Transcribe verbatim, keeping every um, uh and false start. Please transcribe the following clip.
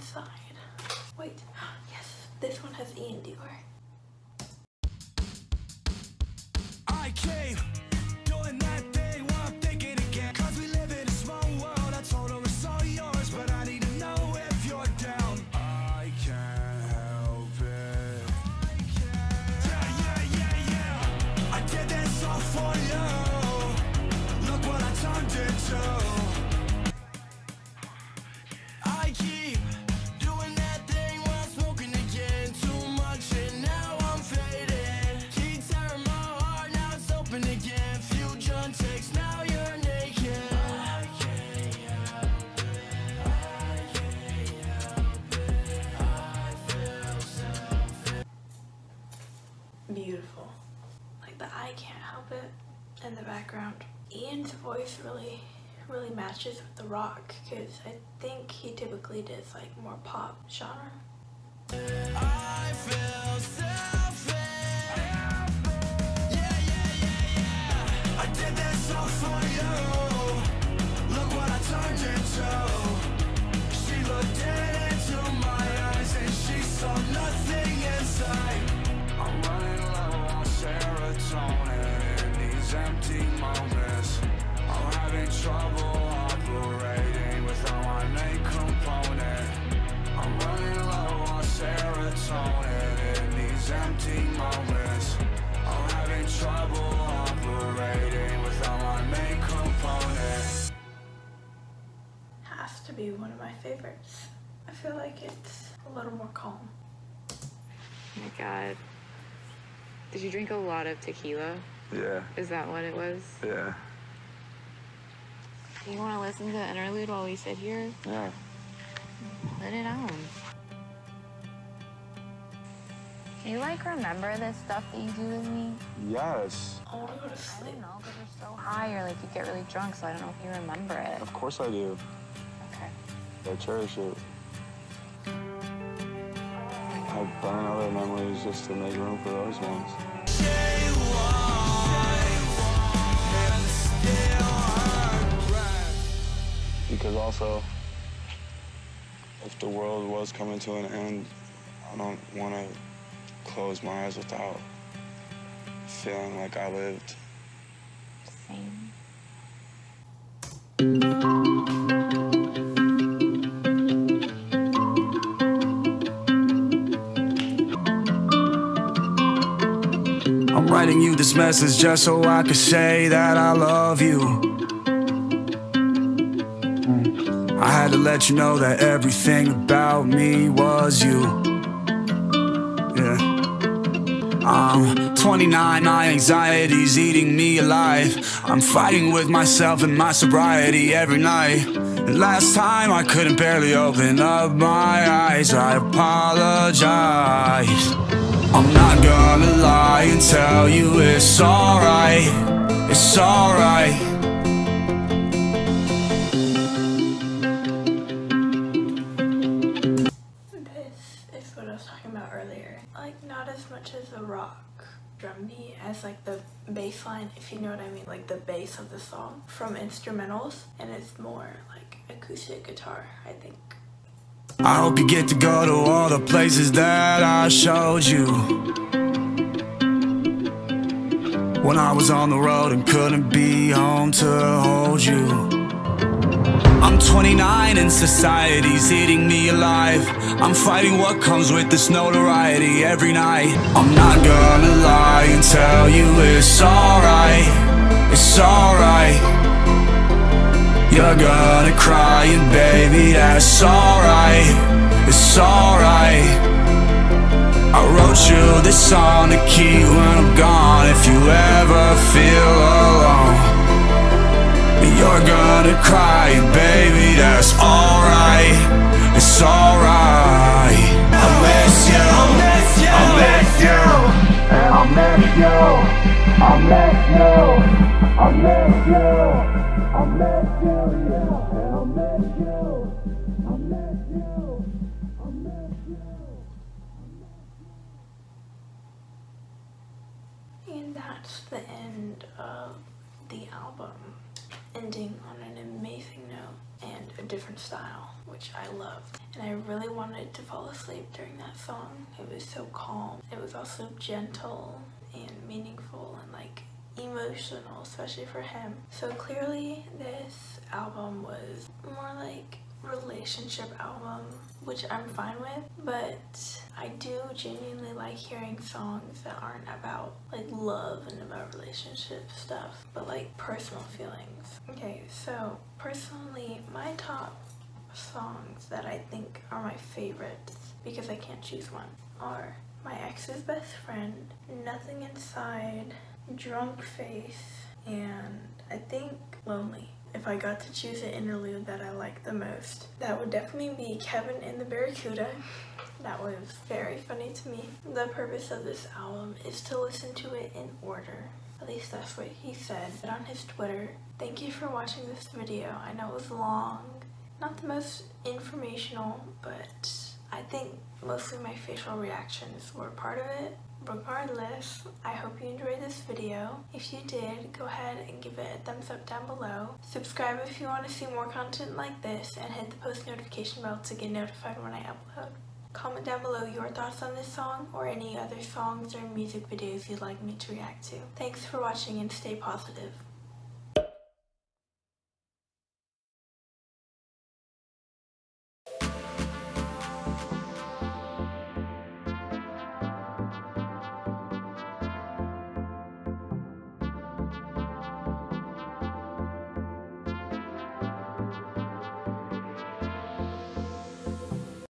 inside. Wait, yes, this one has Ian Dior. I came doing that thing while I'm thinking again. Cause we live in a small world. I told her it's all yours, but I need to know if you're down. I can't help it. I can't. Yeah, yeah, yeah, yeah. I did this all for you. Look what I turned into. I keep doing that thing while I'm smoking again. Too much and now I'm faded. Keep tearing my heart, now it's open again. Future takes, now you're naked. I can't help it. I can't help it. I feel selfish. Beautiful. Like the I can't help it in the background. Ian's voice really really matches with The Rock, because I think he typically does like more pop genre. I feel selfish. Yeah, yeah, yeah, yeah. I did this all for you. Look what I turned into. She looked dead into my eyes and she saw nothing inside. I'm running low on serotonin in these empty moments. I'm having trouble operating without my main component. I'm running low on serotonin in these empty moments. I'm having trouble operating without my main component. Has to be one of my favorites. I feel like it's a little more calm. Oh my god. Did you drink a lot of tequila? Yeah. Is that what it was? Yeah. You want to listen to the interlude while we sit here? Yeah. Let it on. Do you like remember this stuff that you do with me? Yes. I want to go to I sleep. don't know, because you're so high or like you get really drunk, so I don't know if you remember it. Of course I do. Okay. I cherish it. I burn other memories just to make room for those ones. Because also, if the world was coming to an end, I don't want to close my eyes without feeling like I lived. Same. I'm writing you this message just so I could say that I love you. I had to let you know that everything about me was you. Yeah. I'm twenty-nine, my anxiety's eating me alive. I'm fighting with myself and my sobriety every night. And last time I couldn't barely open up my eyes. I apologize. I'm not gonna lie and tell you it's alright. It's alright. This is what I was talking about earlier. Like, not as much as The Rock drum beat as like the bass line, if you know what I mean, like the bass of the song from instrumentals, and it's more like acoustic guitar, I think. I hope you get to go to all the places that I showed you. When I was on the road and couldn't be home to hold you. I'm twenty-nine and society's eating me alive. I'm fighting what comes with this notoriety every night. I'm not gonna lie and tell you it's alright. It's alright. You're gonna cry and baby that's alright. It's alright. I wrote you this song to keep when I'm gone. If you ever feel alone, you're gonna cry and baby that's alright. It's alright. I miss you. I miss you. I miss you. And I miss you. I miss you. I miss you. I miss you, yeah, and I miss you, I miss you, I miss you. And that's the end of the album, ending on an amazing note and a different style, which which I loved. And I really wanted to fall asleep during that song. It was so calm. It was also gentle and meaningful and like emotional, especially for him. So clearly this album was more like relationship album, which I'm fine with, but I do genuinely like hearing songs that aren't about like love and about relationship stuff, but like personal feelings. Okay, so personally my top songs that I think are my favorites, because I can't choose one, are My Ex's Best Friend, Nothing Inside, Drunk Face, and I think Lonely. If I got to choose an interlude that I like the most, that would definitely be Kevin and the Barracuda. That was very funny to me. The purpose of this album is to listen to it in order. At least that's what he said on his Twitter. Thank you for watching this video. I know it was long, not the most informational, but I think mostly my facial reactions were part of it. Regardless, I hope you enjoyed this video. If you did, go ahead and give it a thumbs up down below. Subscribe if you want to see more content like this, and hit the post notification bell to get notified when I upload. Comment down below your thoughts on this song or any other songs or music videos you'd like me to react to. Thanks for watching and stay positive.